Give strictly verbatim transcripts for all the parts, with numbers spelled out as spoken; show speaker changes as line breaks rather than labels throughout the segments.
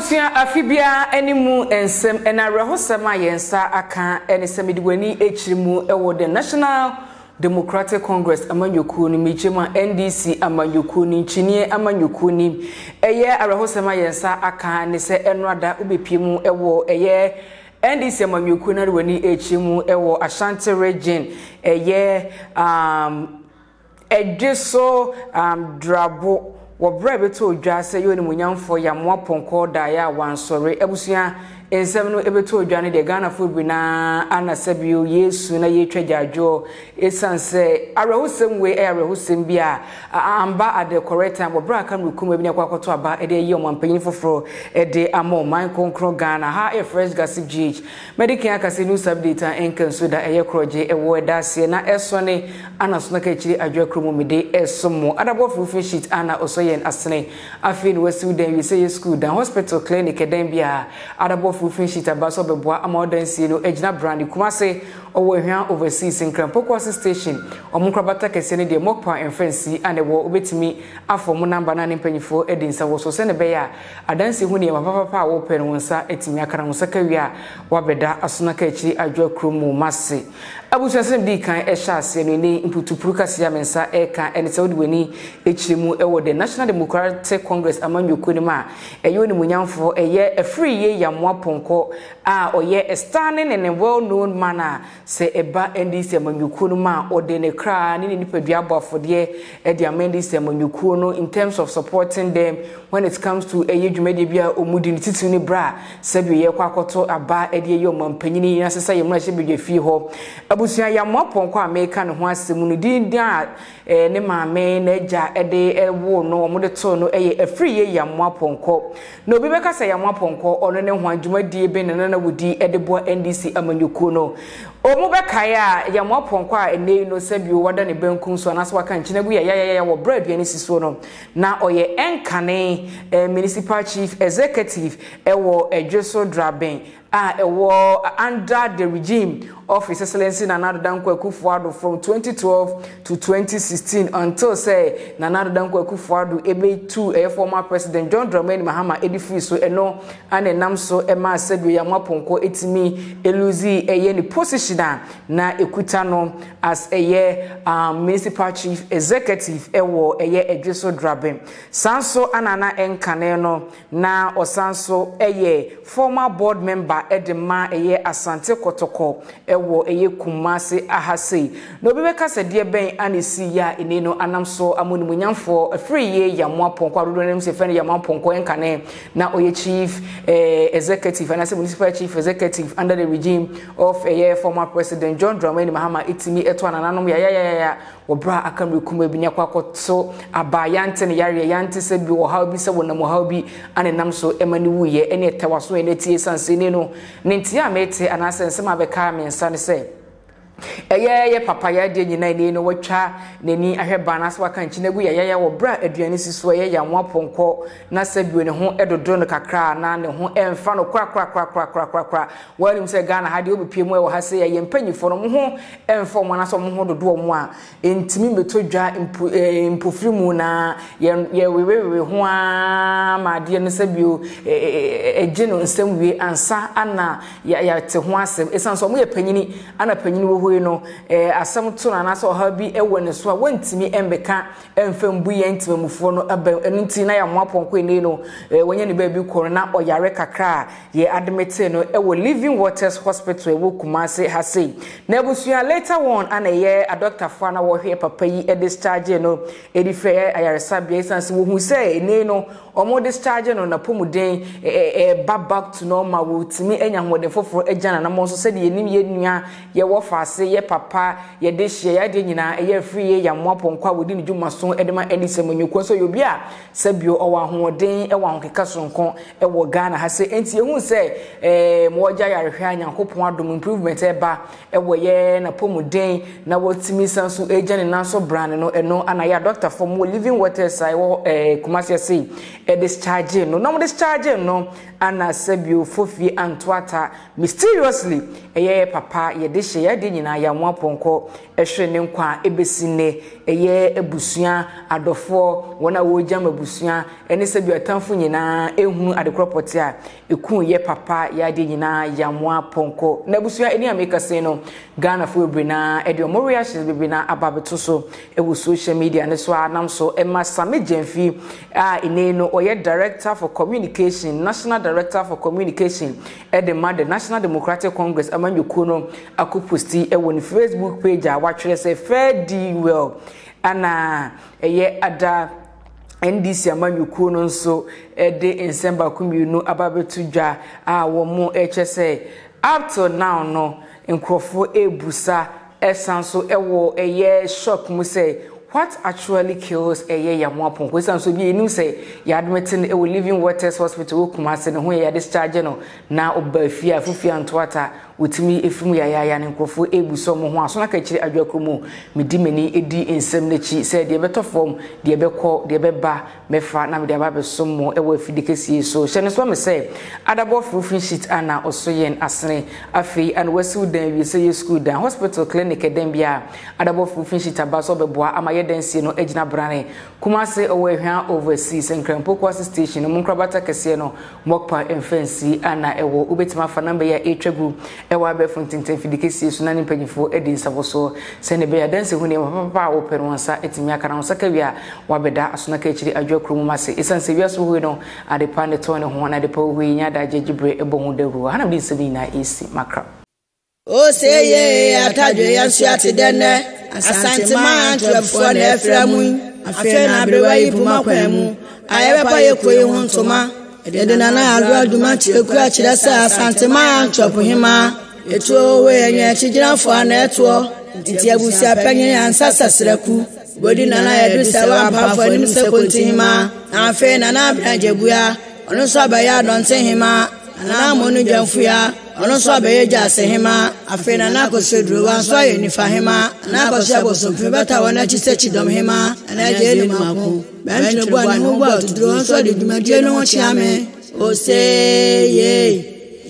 Abusia afibia animu ensem enarehosema yensa aka enisemidiweni echirimu ewo the National Democratic Congress amanyoku ni michema N D C amanyoku ni chinie amanyoku ni eye arehosema yensa aka ne se enrada ubepiemu ewo eye N D C amanyoku na rewani echirimu ewo Ashanti region eye um ejeso um drabo Wobre beto dwa se yo ni munyamfo ya moaponko da ya wansore ebusia ensem no ebeto dwa ne de Ghana food na anasebio Yesu na ye twajajo esanse arehusem we e arehusem bia amba at the correct time wobre aka nukum ebi akwakoto aba e de ye omampanyin foforo e de amo man konkro Ghana ha e fresh gossip gh medical akase news update enkan so da eye kroje e wo da se na esone anaso na ka chiri adwakromo mede esomo adabo fufu sheet ana oso yen asene afin wasi den we say school dan hospital clinic den bia adabo fufu sheet abaso beboa amadansi no ejina brand kumase owo hwan overseas Nkrampoko station omunkrabata kese ne de mokpa enfensi ane wo obetimi afomu number na nimpanyifo edinsa wo so se ne beya adansi hu ne papa papa wo pen wonsa etimi akara wonsa kawia wabeda asona ka echi adwakromo mase abusuasem di kan ehya ase no ni imputupuru kasia mensa eka ene se woni echirimu ewo the National Democratic Congress amanyoku ni ma eyo ni munyamfo eye afri ye ya moaponko a oye standing in a well known manner se eba N D C amanyoku no ma ode ne kra ni nipadua abofode e de N D C amanyoku no in terms of supporting them when it comes to eye dwumade bia omudi ni titu ni bra sabi ye kwakoto aba e de ye omampanyini na sesa ye mra hye bedwe fi ho abusia ya moaponko America no ho asemu no din dia eh, ne maame na eja ede ewo no omo de to no eye afri ye ya moaponko no bi beka se ya moaponko ono ne ho adwumadi ebe ne na wudi ede bo N D C amanyoku no omo beka ya ya moaponko a ene no sabio wada ne benkum so anaso waka nchina gu ya ya ya wo bread ya ne siso no na oye enkane eh, municipal chief executive ewo ejeso draben a ewo under the regime of His Excellency Nana Addo Dankwa Akufo-Addo from twenty twelve to twenty sixteen until say Nana Addo Dankwa Akufo-Addo ebe to a former president John Dramani Mahama edifi so eno ane nam so ema sedu ya mwaponko etimi eluzi eye ni position na ekuta no as eye um, municipal chief executive ewo eye Ejeso Draben sanso anana enkane no na osanso eye former board member edema eye Asante Kotoko ewo eye Kumase ahase no bibeka se de ben anesi ya eneno anamso amoni munyamfo afri ye ya moaponko adodo nem se fene ya moaponko enkane na oye chief eh, executive and as municipal chief executive under the regime of eye former president John Dramani Mahama itimi eto anananom ya ya ya ya obra akamrekum ebinya kwakoto abayante ne yare yante se bi wo hawo bi se wonam hawo bi anenam so emani wuye ene tewaso ene tie sansene no nentia mete anasensem abeka mensa ne se eye ye papa ya de nyina ni no watwa nani ahweba na so waka nchi nagu ya ya wo bra aduane siso ye ya moaponko na sabio ne ho edodo no kakra na ne ho emfa no kra kra kra kra kra kra kra wanim se Ghana ha de obepiemu e wo ha se ye mpanyifo no ho emfa mo na so mo ho dodo mo a entimi betodwa impofiri mu na ye wewewe ho a ma de no sabio eje no nsem wie ansa ana ya ya te ho asem esanso mo ye panyini ana panyini wo no eh asam to na na so ha bi ewo ne so a wantimi embeka emfambu ye ntimamufo no aba enunti na ya moaponko ene no eh wonye ne ba bi koro na oyare kakra ye admit no ewo Living Waters Hospital ewo Kumase hase na ebusuya later on ana ye a doctor fo na wo hwe papa yi e discharge no edife ayaresa bia sanse wo hu say ene no omo discharge no na pomuden eh back to normal wo timi enya hode foforo ejana na mo so se de yenim ye nua ye wo fa ye papa ye de hye ya de nyina ye free ye ya moaponko wodi ni dwuma so edema eni semanyuko so yobi a sabio owa hoden e wa honkeka sonko e wo Ghana ha se enti ehun se eh mo gya yarehwe anyankopon adom improvement e ba e wo ye na pomuden na wotimi sanso ejane nanso brand no eno anaya doctor from Living Waters I wo eh Kumase say e discharge no no discharge no ana sabio fofi antwata mysteriously e ye papa ye de hye ya de nyina ya mo aponko ehwe ne nkwa ebesine eye ebusua adofo wona wo jam ebusua ene se bi atamfo nyina ehunu adekropote a eku ye papa ya de nyina ya mo aponko na ebusua eni ameka se no Ghana fo ebrina e de omoria shis bibina ababeto so e wo social media ne so anam so e masame Jemfi a ene no oye director for communication national director for communication at the Mother National Democratic Congress amanyuko no akoposti e won Facebook page a watwere say fair deal well ana eye ada N D C amanyuko no nso e de Nsemba kuminu ababeto dwa a wo mo e chese up to now no nkrofo ebusa esanso ewo eye shock mu say what actually kills a year yamwapon kwesan so bi enu say ya admitting e living waters hospital Kumasi ne ho ya discharge no na obafia afufia ntwata utimi efimu ya ya ya ne nkofo ebuso mo ho aso na ka kire adwakromo medi mani edi ensem nechi say de beto form de bekọ de beba mefa na me de aba beso mo e wa afidikesie so hye ne so me say adabo roofing sheet ana osoyen asene afi and wesi dan wi say school dan hospital clinic den bia adabo roofing sheet abaso beboa amaye dansie no agina brane Kumasi owe hwan overseas Nkrempoko station no munkrabata kese no mokpa enfensi ana ewo ubetima fa number ya etwegu ewa be fontinten fidikesi so na nimpanyifo edin savoso se ne be ya danse huni papa operu ansa etimi akara onsa kawia wabeda asona ka chiri adwakru mase isanse wiaso hu no adepa ne to ne ho na adepa hu nya da jegibre ebo hu dawru hana bi se bi na esi makra
o se ye atadwe yansu atedene asante ma antwefo na eframu afi na brewa ipuma kwanu ayebepa yekoyi huntoma ede na na adu aduma cheku akire sa asante ma antwopo hima eto we enye chigirafo na eto ntiti abusia panyin ansasa sraku bodi na na edu sawa pafo nim se kontihima afi na na branjebua ono so abaya donte hima na monu jamfua ono so abaye jase hima afi na na kosedru wan so aye ni fahima na kosia bosomfe beta wana chisechi dom hima na je ni mako bantu bo ani ho bo tudro so de dumadie no ho chiame o say ye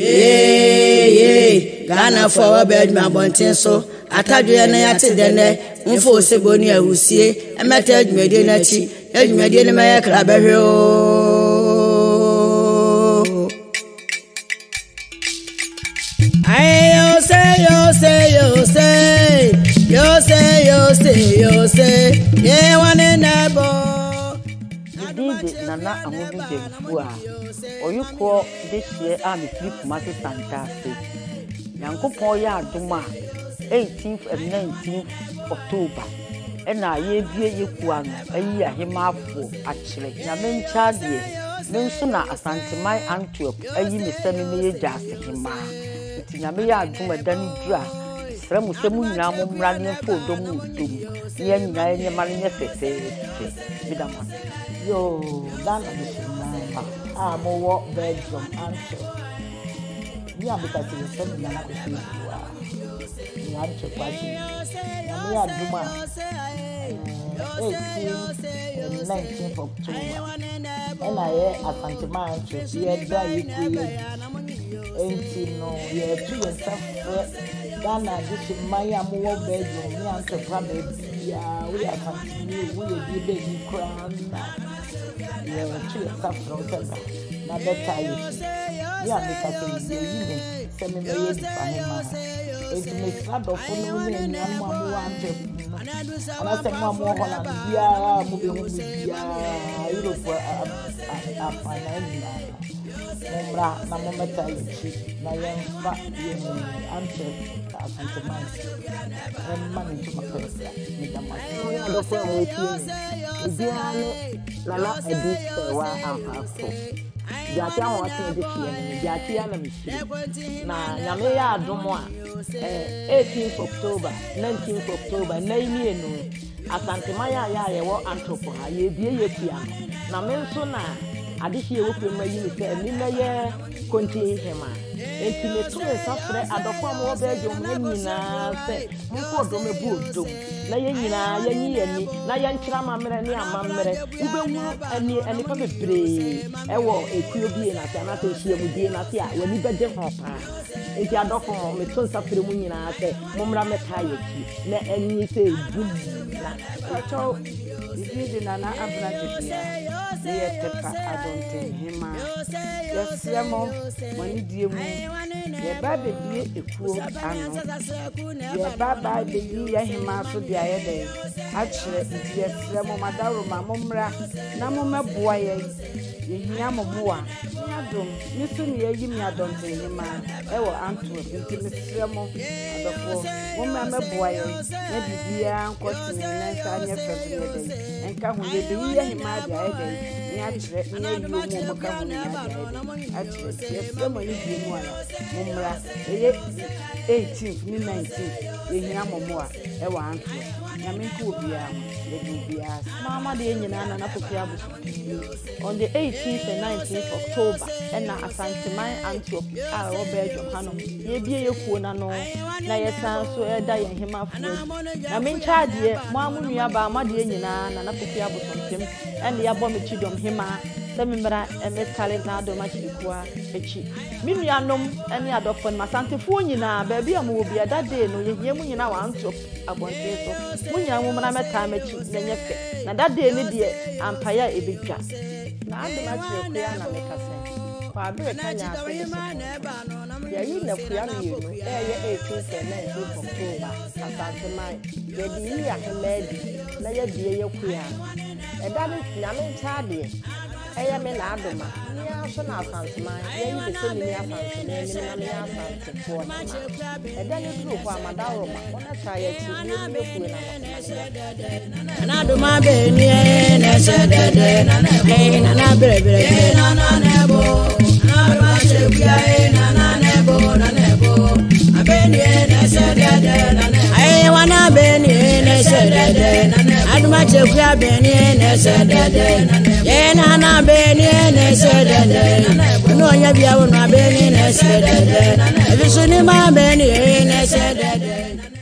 ye ye Ghana for our bed ma bonten so atadwe na yate dene mfo seboni ahusie emeta adwumedie na chi adwumedie ne maye kra behwe o I say yo say yo say yo say yo say yo say ye one nebo
Didi nana amudu Jemfu a oyuko this year am free Kumasi Santase Yankopon ya adoma eighteenth and nineteenth October ena ye bie yekua no ayi ahemafo akire nyame ncha de nenso na Asantemai Antwerp ayi mesemi me ye jase hema nyame ya adoma dani dura sra musemu nyina mo mra ne fo dom dom ye nyina ye mare nye sese bidama
yo Ghana missionary ah mo wo bedroom answer ni abika se semi na na ko se wa ni anche kwaji nyame ya adoma eighteenth and nineteenth October ena ye Asantemai Antwerp ye da yiku enti no ye tu ye safre Ghana this maya mo wo bedroom ni Antwerp ba bia we are continue we dey be be crown na ye tu ye safre otega na beta ye ya me ka se ye yi se me me ye fa hema enti me slado fo no ni ni anu mo wa Antwerp ana se mo mo Holland bia mo be hu bia Europe a a finance Mumra na mometa yichi na yemfa yemu Antwerp Asantemai emma ntu mapesa ni dama
ya do kwa wetie ibiano nana edu sewa afafo jati awon ati de fie jati ya na misiri na nyame ya adomo a eighteenth October nineteenth October na ini enu Asantemai ya ya ye wo Antwerp ha ye bie ye pia na me nso na
ade hie wo kure ma yi ni se ni na ye konti hema enti me to safre adofo am wo be dwom na nyina se mko do me bu do na ye nyina ye nyi ani na ye nkyira ma mere ne ama mere wo be hu ani ani pa bebre ewo ekuo bi na se na to hie mu die na se a wani be de ho pa enti adofo me to safre mu nyina se momra meta ye ki na ani se bum na acho ibi na na abra tebia ne ye tepa adonte hema yesemo wani die mu ye ba be die ekuo ano ye ba ba be ye hema so dia ye de a kire die yesemo madaro ma momra na momeboa ye yehia moboa adom nisu ne ye yimi adonte hema ewo Antwerp nti mesremo adofo momra meboa ye na bibia nkotine na nsa anya febre ye de enka hu ye de ye hema dia ye de ni a kire ni ye yo mo mo ka hu ni a dia a kire yesemo ni bi mu ala momra eye eighteenth ni nineteenth yehia momoa ewo Antwerp na menku obia ye de obia mama de nyina na na kofi abusu on the eighteenth and nineteenth October and Asante Man Antwerp a wo Belgium hano ye bie ye kuo na no na ye san so e da ye hema fu na men charge mo amunua ba ma de nyina na na kofi abusu ntem and ya bo me chidom hema semimra eme talent na do ma chidikua echi minuanom ene adofo na Asantefo nyina ba bia mo obi ada de no ye ye mu nyina wa Antwerp abonte so mu nyina mo na meta mechi na nyefe na da de ne de ampaya ebedwa na ade ma chire kuya na mekase kwa abere kanya ase ya yi na kuya no ye no e ye eighteenth and nineteenth October Asante Man ye di ya hemedi na ye die ye kuya e da ne nyame ntaade eya me na adoma ni aso na Asante Man ye yi be se ni Asante na ni na me Asante fo na e da ne duro kwa madaro ma ona cha ye chi ni be kuya na
na adoma be ni e na se de de na na na bere bere na na nebo na ba se bia e na na nebo na nebo abeni e na se de de na ai wana beni e na se de de adoma che bia beni e na se de de ye na na beni e na se de de no nya bia wo na beni na se de de ebi so ni ma beni e na se de de